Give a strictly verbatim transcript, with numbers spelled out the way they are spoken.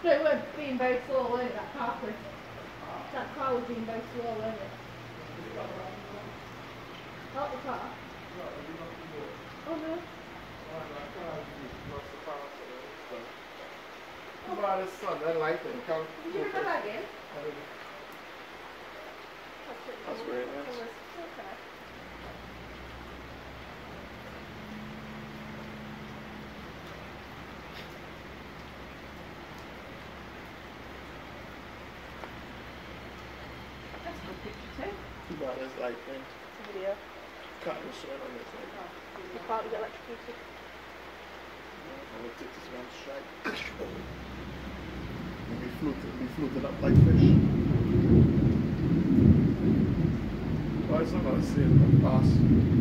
So it was being very slow, wasn't it, that car was? That car was being very slow, wasn't it? Out the car? Oh no. How about the sun, that lightning come? Did you bring that bag in? That's great, yes. Okay. That's a good picture too. Too bad it's lightning. It's a video. Can't be showing on this one. You can't get electrocuted. I'm gonna take this one strike. We'll be floating, be floating up like fish. Why is it not saying the pass?